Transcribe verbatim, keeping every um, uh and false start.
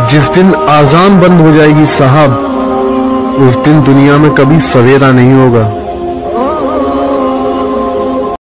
जिस दिन आजान बंद हो जाएगी साहब, उस दिन दुनिया में कभी सवेरा नहीं होगा।